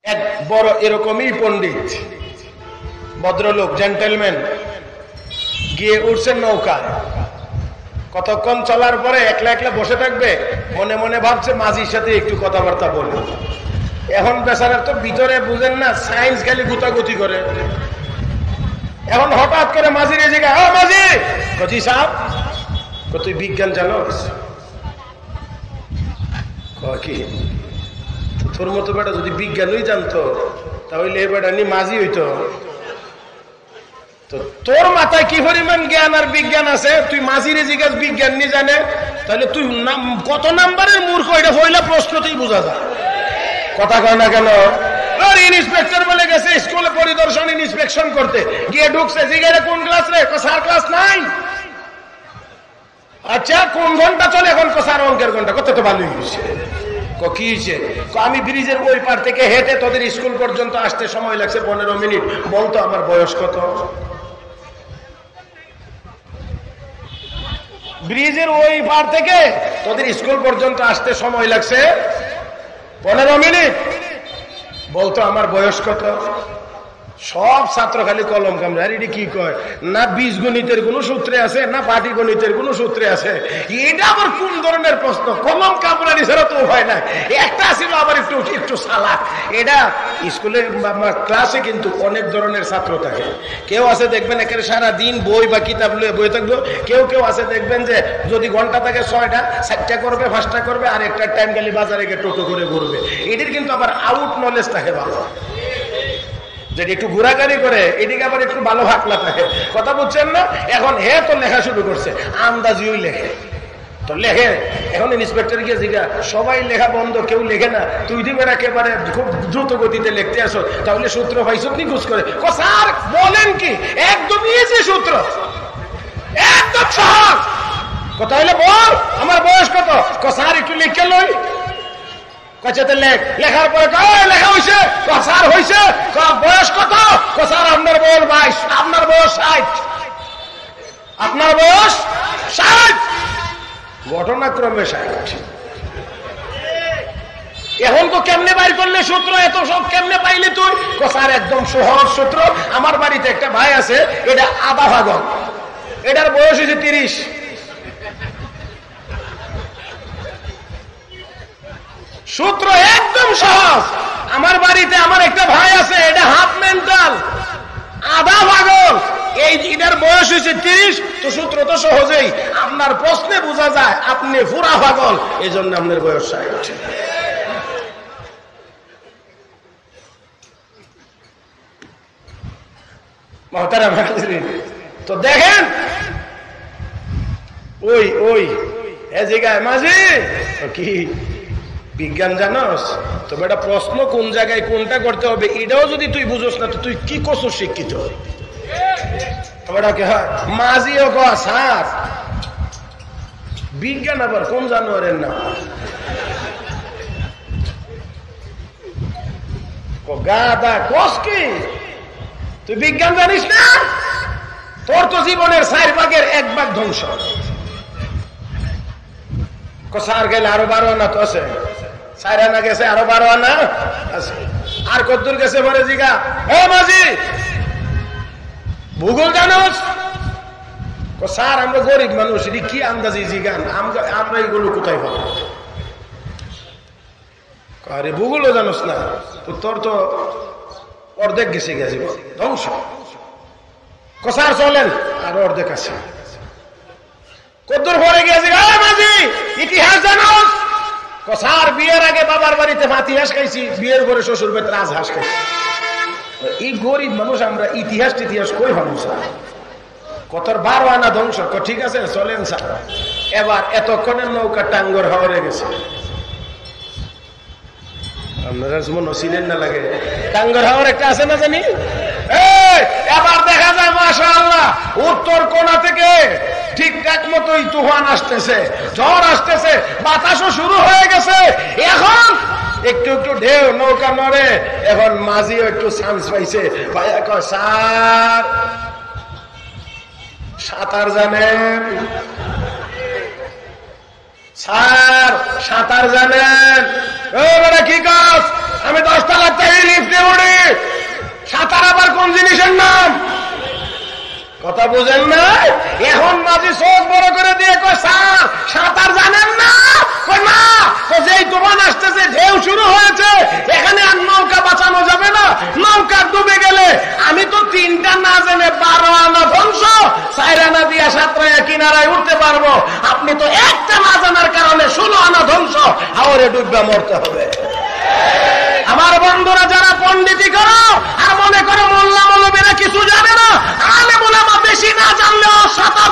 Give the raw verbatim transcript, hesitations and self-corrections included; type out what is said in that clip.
এক বড় এরকমই পণ্ডিত ভদ্রলোক জেন্টেলম্যান গিয়ে উঠছেন নৌকায়। কতক্ষণ চলার পরে একলা একলা বসে থাকবে, মনে মনে ভাবছে মাঝির সাথে একটু কথাবার্তা বলবো। এখন বেচারার তো ভিতরে বুঝেন না, সায়েন্স খালি গুতাগুতি করে। এখন হঠাৎ করে মাঝির এই জায়গায়, ও মাঝি, কচি সাহেব, তুই বিজ্ঞান জানোস? কি তোর মতো বেটা যদি বিজ্ঞানই জানতো তাহলে এই বেটা নি মাঝি হইতো। তো তোর মাথায় কি পরিমাণ জ্ঞান আর বিজ্ঞান আছে, তুই মাঝিরে জিজ্ঞাস বিজ্ঞান নি জানে, তাহলে তুই কত নাম্বারের মূর্খ, এটা হইলে প্রশ্নতেই বোঝা যায়। কথা কয় না কেন? ইন্সপেক্টর বলে গেছে স্কুলে পরিদর্শন ইন্সপেকশন করতে, গিয়ে ঢুকছে, জিজ্ঞাসা কোন ক্লাস রে? স্যার ক্লাস নাই। আচ্ছা কোন ঘন্টা চলে? এখন স্যার অঙ্কের ঘন্টা। কত তো ভালোই হয়েছে। কি হয়েছে? আমি ব্রিজের ওই পার থেকে হেঁটে তোদের স্কুল পর্যন্ত আসতে সময় লাগছে পনেরো মিনিট। বলতো আমার বয়স কত? ব্রিজের ওই পার থেকে তোদের স্কুল পর্যন্ত আসতে সময় লাগছে পনেরো মিনিট। বলতো আমার বয়স কত? সব ছাত্র খালি কলম কামড়ে। আর এটি কি কয়? না বীজ গণিতের কোন সূত্রে আছে, না পাটি গণিতের কোন সূত্রে আছে। এটা আবার কোন ধরনের প্রশ্ন? কলম কামড়ানি ছাড়া তো হয় না। একটা ছিল আবার একটু একটু সালাক। এটা স্কুলের ক্লাসে কিন্তু অনেক ধরনের ছাত্র থাকে। কেউ আছে দেখবেন একেবারে সারা দিন বই বা কিতাব লয়ে বই থাকলো। কেউ কেউ আছে দেখবেন যে যদি ঘন্টা থাকে ছয়টা, চারটা করবে, পাঁচটা করবে, আর একটা টাইম গেলে বাজারে গিয়ে টোটো করে ঘুরবে। এটির কিন্তু আবার আউট নলেজ থাকে ভালো, যেটা একটু ঘোরাঘুরি করে, এদিকে আবার একটু ভালো হাকলা থাকে। কথা বুঝছেন না? এখন হে তো লেখা শুরু করছে, আন্দাজিও লেখে তো লেখে। এখন ইন্সপেক্টর গিয়ে জিজ্ঞা, সবাই লেখা বন্ধ, কেউ লেখে না, তুই দিবেন একেবারে খুব দ্রুত গতিতে লিখতে আসো, তাহলে সূত্র পাইছো নিখুঁজ করে? স্যার বলেন কি, একদম ইজি সূত্র, একদম সহজ। কথা হইলে বল আমার বয়স কত? স্যার একটু লিখে লই। লেখার পরে লেখা হয়েছে, স্যার হয়েছে। বয়স কত? স্যার আপনার বয়স বাইশ। আপনার বয়স ষাট। আপনার বয়স ষাট। ঘটনাক্রমে ষাট। এখন তো কেমনে বাইর করলে সূত্র? এত সব কেমনে পাইলে তুই? স্যার একদম সহজ সূত্র। আমার বাড়িতে একটা ভাই আছে, এটা আধা ভাগন, এটার বয়স হয়েছে তিরিশ। সূত্র একদম সহজ। আমার বাড়িতে আমার একটা ভাই আছে, এটা হাফ মেন্টাল, আধা পাগল, এই এটার বয়স হয়েছে তিরিশ। তো সূত্র তো সহজেই, আপনার প্রশ্নে বোঝা যায় আপনি পুরা পাগল, এই জন্য আপনার বয়স ষাট। তো দেখেন ওই ওই এ জায়গায় মাঝি কি বিজ্ঞান জানোস? তো বেটা প্রশ্ন কোন জায়গায় কোনটা করতে হবে এটাও যদি তুই বুঝোস না, তো তুই কি করছো শিক্ষিত? মাঝিও ক স্যার, বিজ্ঞান আবার কোন জানোয়ারের নাম? গাদা কস কি তুই বিজ্ঞান জানিস না? তোর তো জীবনের চার ভাগের এক ভাগ ধ্বংস। স্যার গেলে আরো বারো আনা তো আছে, চার আনা গেছে আরো বারো আনা আছে। আর কদ্দুর গেছে পরে জিগা, ও মাঝি ভূগোল জানোস? স্যার আমরা গরিব মানুষ, এটি কি আন্দাজি জিগান, আমরা এগুলো কোথায় পাবো? আরে ভূগোলও জানোস না? তো তোর তো অর্ধেক গেছে গেছে ধ্বংস। স্যার চলেন, আরো অর্ধেক আছে। কদ্দুর পরে গেছে, মাঝি ইতিহাস জানোস? স্যার বিয়ের আগে বাবার বাড়িতে ভাতি হাঁস খাইছি, বিয়ের পরে শ্বশুর বাড়িতে রাজ হাঁস খাইছি। এই গরিব মানুষ আমরা ইতিহাস ইতিহাস কই মানুষ কতর বারো আনা ধ্বংস। ঠিক আছে চলেন স্যার। এবার এতক্ষণের নৌকা টাঙ্গর হাওড়ে গেছে। আপনারা মনে ছিলেন না লাগে টাঙ্গর হাওড় একটা আছে না জানি? এবার দেখা যায় মাশাআল্লাহ উত্তর কোণা থেকে ঠিকঠাক মতোই তুফান আসতেছে, ঝড় আসতেছে, বাতাসও শুরু হয়ে গেছে। এখন একটু একটু ঢেউ, নৌকা নড়ে। এখন মাঝিও একটু চান্স পাইছে, ভাইয়া কয় স্যার সাঁতার জানেন? স্যার সাঁতার জানেন? কি কাজ? আমি দশটা লাখ টাকা কথা বুঝেন না? এখন মাঝি চোখ বড় করে দিয়ে কয়, স্যার সাঁতার জানেন না? কয় না। যেই তুফান আসতেছে, ঢেউ শুরু হয়েছে, এখানে আর নৌকা বাঁচানো যাবে না, নৌকা ডুবে গেলে আমি তো তিনটা না জেনে বারো আনা ধ্বংস, চার আনা দিয়া সাতরায় কিনারায় উঠতে পারবো, আপনি তো একটা না জানার কারণে ষোলো আনা ধ্বংস, হাওরে ডুববা মরতে হবে। আমার বন্ধুরা, যারা পণ্ডিতি করো আর মনে করো মোল্লা মৌলবীরা কিছু জানে না, আলেম ওলামা বেশি না জানলেও সাঁতার